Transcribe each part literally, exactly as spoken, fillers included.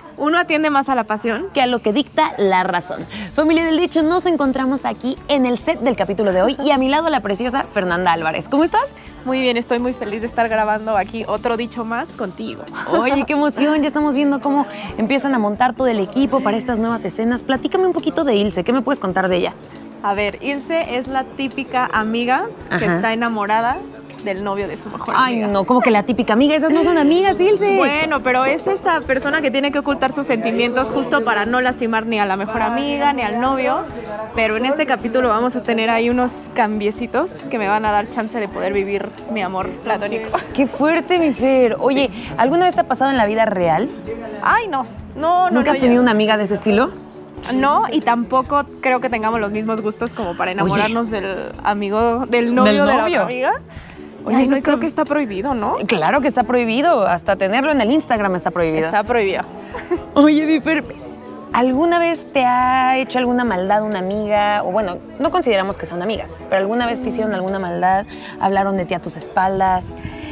Uno atiende más a la pasión que a lo que dicta la razón. Familia del Dicho, nos encontramos aquí en el set del capítulo de hoy y a mi lado la preciosa Fernanda Álvarez. ¿Cómo estás? Muy bien, estoy muy feliz de estar grabando aquí otro Dicho Más contigo. Oye, qué emoción, ya estamos viendo cómo empiezan a montar todo el equipo para estas nuevas escenas. Platícame un poquito de Ilse, ¿qué me puedes contar de ella? A ver, Ilse es la típica amiga que Ajá. está enamorada del novio de su mejor Ay, amiga. no, como que la típica amiga, esas no son amigas, Ilse. Bueno, pero es esta persona que tiene que ocultar sus sentimientos justo para no lastimar ni a la mejor amiga ni al novio. Pero en este capítulo vamos a tener ahí unos cambiecitos que me van a dar chance de poder vivir mi amor platónico. Qué fuerte, mi Fer. Oye, ¿alguna vez te ha pasado en la vida real? Ay, no, no, no. ¿Nunca no, has tenido yo- una amiga de ese estilo? No, y tampoco creo que tengamos los mismos gustos como para enamorarnos del amigo, del novio, ¿Del de la novio? otra amiga. Oye, Ay, eso no, está- creo que está prohibido, ¿no? Claro que está prohibido, hasta tenerlo en el Instagram está prohibido. Está prohibido. Oye, mi Fer, ¿alguna vez te ha hecho alguna maldad una amiga? O bueno, no consideramos que sean amigas, pero ¿alguna vez te hicieron alguna maldad? ¿Hablaron de ti a tus espaldas?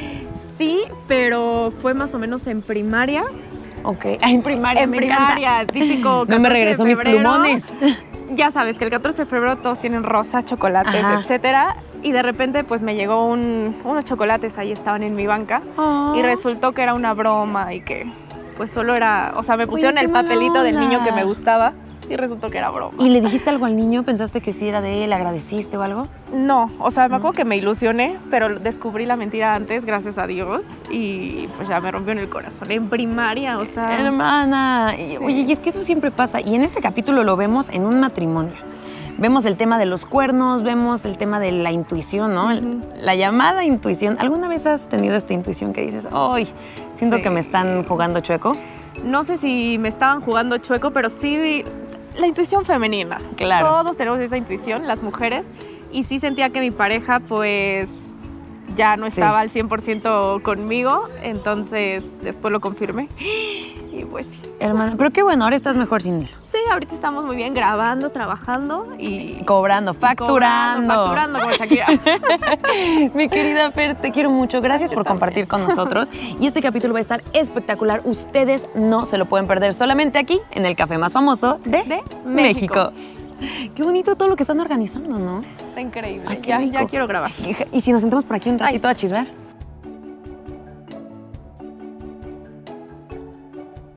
Sí, pero fue más o menos en primaria. Ok. Ah, en primaria, En me primaria, encanta. típico No me catorce de regresó mis febrero. plumones. Ya sabes que el catorce de febrero todos tienen rosas, chocolates, Ajá. etcétera. Y de repente pues me llegó un- unos chocolates, ahí estaban en mi banca. Oh. Y resultó que era una broma y que pues solo era, o sea, me pusieron qué el mala papelito del niño que onda. me gustaba y resultó que era broma. ¿Y le dijiste algo al niño? ¿Pensaste que sí era de él? ¿Agradeciste o algo? No, o sea, me acuerdo que me ilusioné, pero descubrí la mentira antes, gracias a Dios, y pues ya me rompió en el corazón. En primaria, o sea... Hermana, y- Sí. oye, y es que eso siempre pasa. Y en este capítulo lo vemos en un matrimonio. Vemos el tema de los cuernos, vemos el tema de la intuición, ¿no? Ujú. La llamada intuición. ¿Alguna vez has tenido esta intuición que dices, ¡ay! Siento Sí. que me están jugando chueco? No sé si me estaban jugando chueco, pero sí la intuición femenina. Claro. Todos tenemos esa intuición, las mujeres, y sí sentía que mi pareja pues ya no estaba al cien por ciento conmigo, entonces después lo confirmé y pues sí. Hermana, pero qué bueno, ahora estás mejor sin él. Sí, ahorita estamos muy bien grabando, trabajando y... Cobrando, facturando. Cobrando, facturando como Shakira. Mi querida Fer, te quiero mucho. Gracias por compartir con nosotros. Y este capítulo va a estar espectacular. Ustedes no se lo pueden perder solamente aquí, en el café más famoso de, De México. México. Qué bonito todo lo que están organizando, ¿no? Está increíble. Ay, qué ya, rico. ya quiero grabar. Y si nos sentamos por aquí un ratito Ay, a chismear.